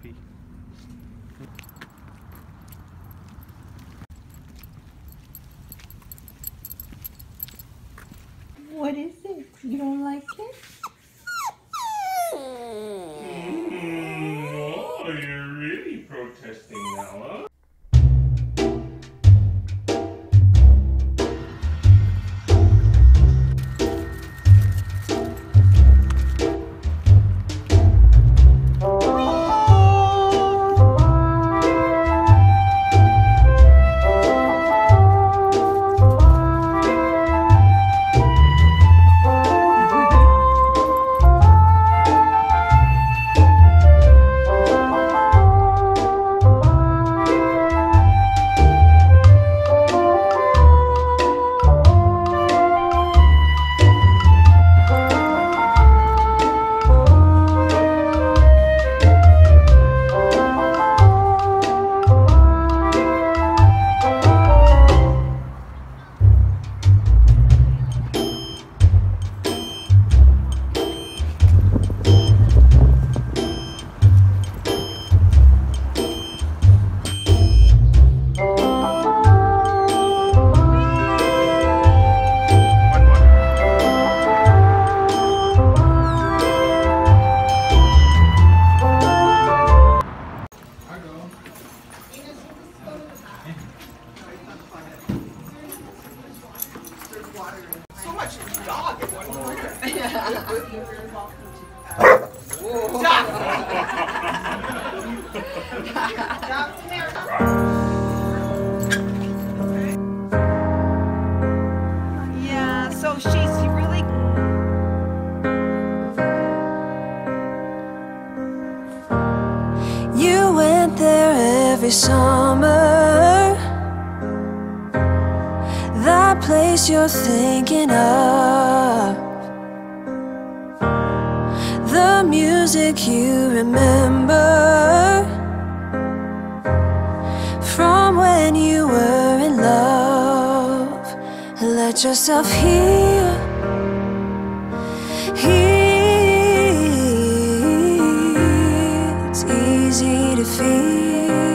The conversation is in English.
happy. What is it? You don't like it? Oh, you're really protesting now, huh? So much dog in one corner. Yeah, so she's really... You went there every summer. That place you're thinking of, the music you remember from when you were in love. Let yourself heal, heal. It's easy to feel.